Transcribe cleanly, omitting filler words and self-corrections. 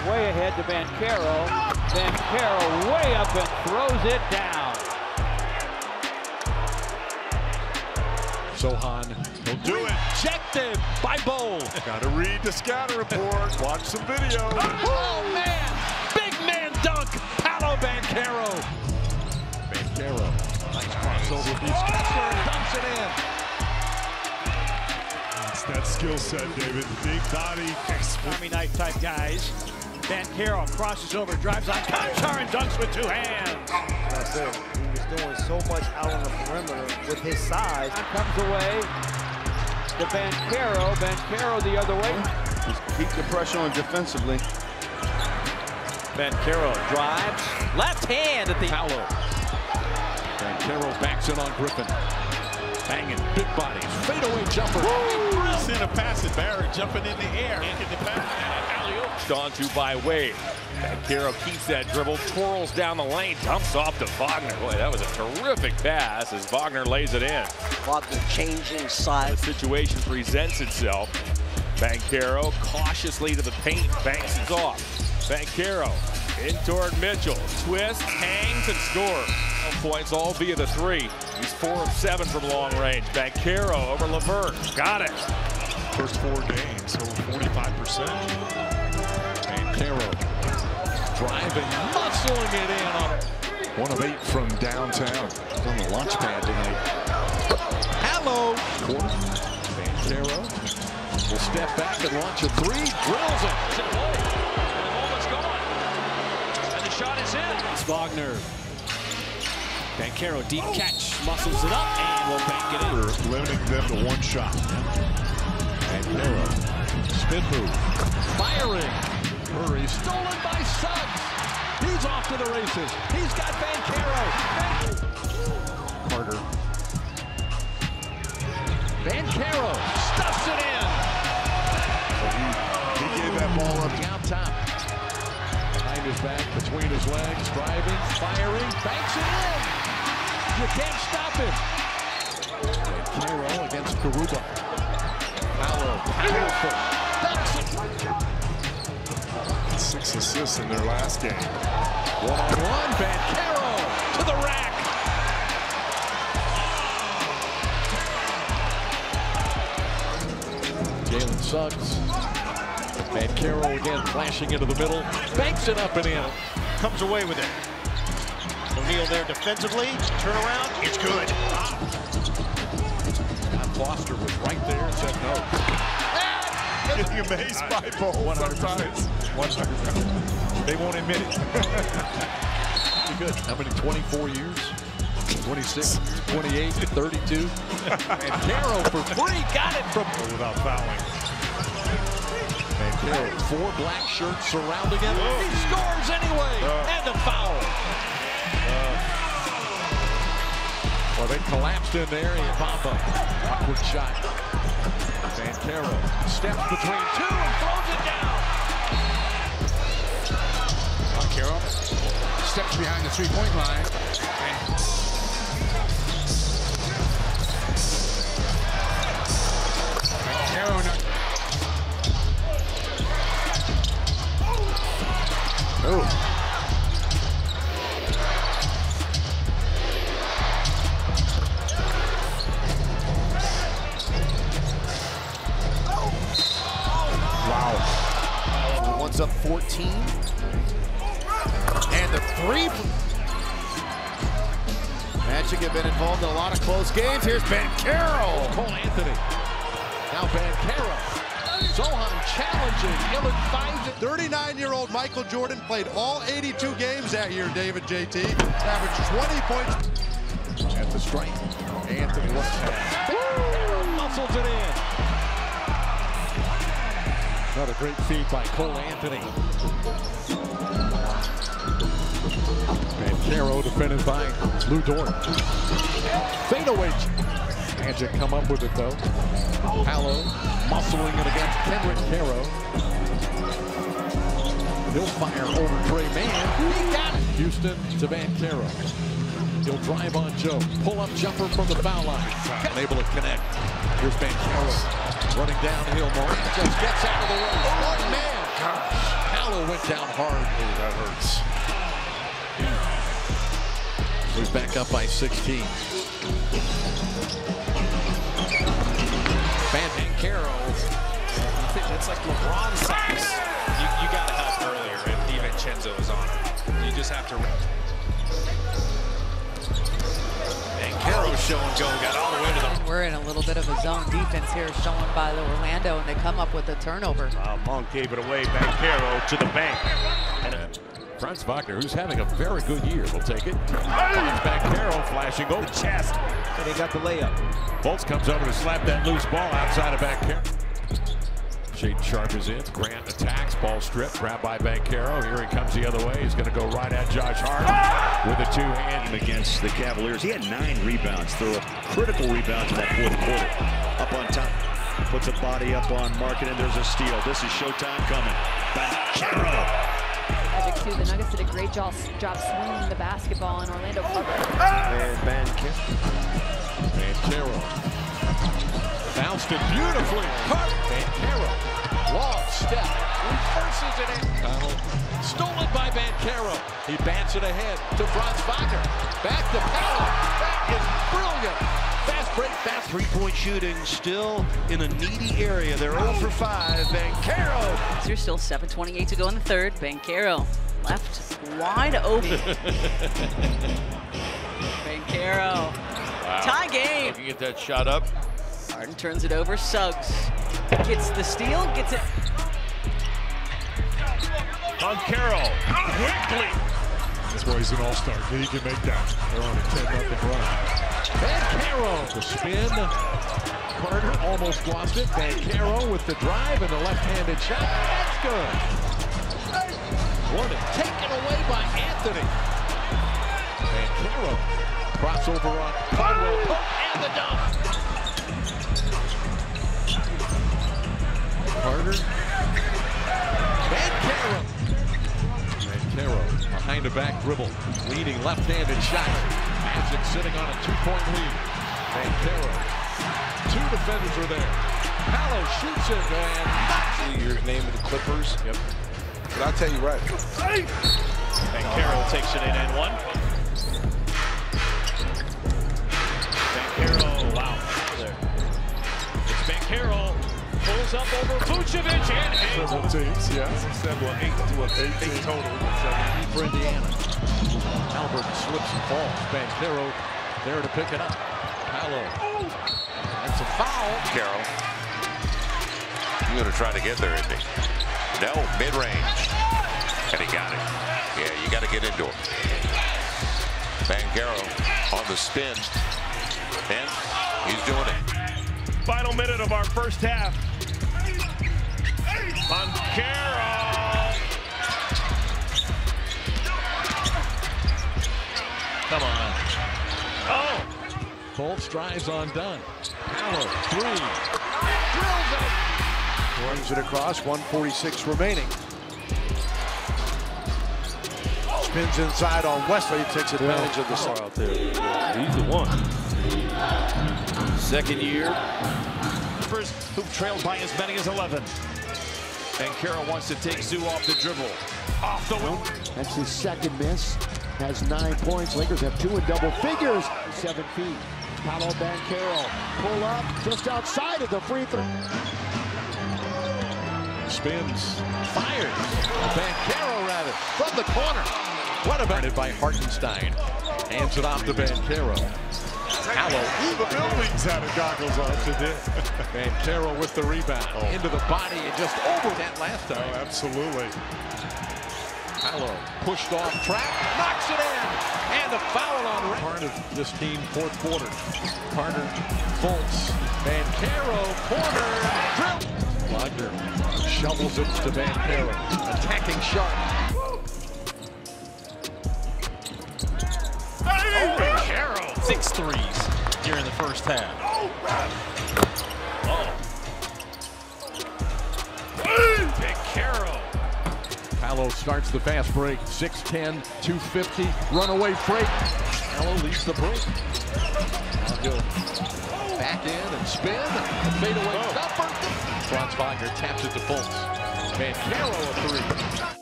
way ahead to Banchero. Banchero way up and throws it down. Sohan, he'll do it. Rejected by Bowl. Got to read the scatter report. Watch some video. Oh, man. Big man dunk. Paolo Banchero. Banchero. Nice crossover. He's Kessler dumps it in. It's that skill set, David. Big body. Army knife type guys. Banchero crosses over, drives on Konchar and dunks with two hands. That's it. He was doing so much out on the perimeter with his size. Comes away to Banchero. Banchero the other way. Just keep the pressure on defensively. Banchero drives. Left hand at the Paolo. Banchero backs in on Griffin. Banging, big bodies. Fadeaway jumper. Send a pass at Barrett jumping in the air. On to by Wade. Banchero keeps that dribble, twirls down the lane, dumps off to Wagner. Boy, that was a terrific pass as Wagner lays it in. Wagner changing sides. The situation presents itself. Banchero cautiously to the paint, banks it off. Banchero in toward Mitchell, twists, hangs, and scores. 12 points, all via the three. He's 4 of 7 from long range. Banchero over LeVert, got it. First 4 games, over 45%. Banchero driving, muscling it in on 1 of 8 from downtown. He's on the launch pad tonight. Hello. Quarter. Banchero will step back and launch a three. Drills it. almost gone. And the shot is in. It's Wagner. Banchero deep catch, muscles it up, and will bank it in. We're limiting them to 1 shot. Banchero, spin move, firing. Murray stolen by Suggs. He's off to the races. He's got Banchero. Carter. Banchero stuffs it in. He gave that ball up. Down top. Behind his back, between his legs, driving, firing, banks it in. You can't stop him. Banchero against Garuba. Paolo, powerful. Dunks it. 6 assists in their last game. One-on-one, Banchero to the rack. Jalen Suggs. Banchero again flashing into the middle. Banks it up and in. Comes away with it. O'Neal there defensively. Turn around. It's good. Scott Foster was right there and said no. Getting amazed by Bowl 100%. sometimes. 100%. They won't admit it. Pretty good. How many? 24 years? 26, 28, 32. Banchero for free. Got it from Without fouling. Banchero. 4 black shirts surrounding him. He scores anyway. And the foul. Well, they collapsed in there. And Bamba. Awkward shot. Banchero steps between 2 and throws it down. Banchero steps behind the three-point line. Banchero. Oh. One's up 14. And the three. Magic have been involved in a lot of close games. Here's Banchero. Cole Anthony. Now Banchero. Sohan challenging. 39-year-old Michael Jordan played all 82 games that year, David JT. Averaged 20 points. At the stripe. Anthony looks at it. Muscles it in. Another great feed by Cole Anthony. Banchero defended by Lou Dort. Fadeaway. Magic come up with it though. Paolo muscling it against Kendrick Caro. He'll fire over Trey Mann. He got it. Houston to Banchero. He'll drive on Joe. Pull-up jumper from the foul line. Unable to connect. Here's Banchero running downhill. Morant just gets out of the way. Oh, man. Paolo went it down hard. Oh, that hurts. He's back up by 16. Banchero. It's like LeBron sacks. You got to help earlier if DiVincenzo is on it. You just have to. Banchero show and go, got all the way to the. We're in a little bit of a zone defense here shown by the Orlando, and they come up with a turnover. Monk gave it away. Banchero to the bank. And Franz Wagner, who's having a very good year, will take it. Banchero flashing over the chest. And they got the layup. Fultz comes over to slap that loose ball outside of Banchero. Shaedon Sharpe is in. Grant attacks. Ball stripped. Grabbed by Banchero. Here he comes the other way. He's going to go right at Josh Hart with a two-hand. Against the Cavaliers. He had 9 rebounds. Threw a critical rebound in that fourth quarter. Up on top. Puts a body up on Markkanen. There's a steal. This is showtime coming. Banchero. Magic too. The Nuggets did a great job swinging the basketball, and Orlando covered. And Banchero bounced it beautifully. Banchero, long step, reverses it in. Stolen by Banchero. He bats it ahead to Franz Wagner. Back to Paolo. That is brilliant. Fast break, fast. Three-point shooting still in a needy area. They're 0 for 5. Banchero. There's still 7:28 to go in the third. Banchero left wide open. Banchero. Wow. Tie game. Looking at that shot up. Harden turns it over. Suggs gets the steal. Gets it. Banchero quickly. That's why he's an all-star. He can make that. They're on a 10-0 run. Banchero, the spin. Carter almost lost it. Banchero with the drive and the left-handed shot. That's good. Warden taken away by Anthony. Banchero, crossover on Caldwell, and the dunk. Carter. Banchero. Banchero behind the back dribble, leading left-handed shot. Magic sitting on a 2-point lead. Banchero. 2 defenders are there. Paolo shoots it and knocks. Your name of the Clippers. Yep. But I'll tell you right. Banchero takes it in and one. Banchero, wow. There. It's Banchero. Pulls up over Vucevic and Several teams, yeah. 8 total. For Indiana. Halliburton slips and falls. Banchero there to pick it up. Paolo. That's a foul. Carroll. You're going to try to get there, isn't he? No, mid-range. And he got it. Yeah, you got to get into it. Banchero on the spin. And he's doing it. final minute of our first half. Banchero. Come on. Oh. Fultz drives on Dunn. Paolo, 3. Drills it. Runs it across, 1:46 remaining. Spins inside on Wesley, takes advantage of the power out there. He's the one. Second year. First, who trailed by as many as 11. Banchero wants to take Zoo off the dribble. Off the wing. That's his second miss. Has 9 points. Lakers have 2 in double figures. 7 feet. Paolo Banchero pull up just outside of the free throw. Spins, fires. Banchero rather from the corner. What about it by Hartenstein? Hands it off to Banchero. Paolo. The buildings had goggles on today. Banchero with the rebound. Into the body and just over that last time. Oh, absolutely. Paolo pushed off track, knocks it in, and the foul on part of this team fourth quarter. Carter, Fultz, Banchero, corner, drill. Wagner shovels it to Banchero, attacking Sharpe. Banchero, 6 threes here in the first half. Banchero. Paolo starts the fast break, 6'10", 250, runaway freight. Paolo leads the break. Now he'll back in and spin, fade away jumper. Franz Wagner taps it to Fultz. Banchero a 3.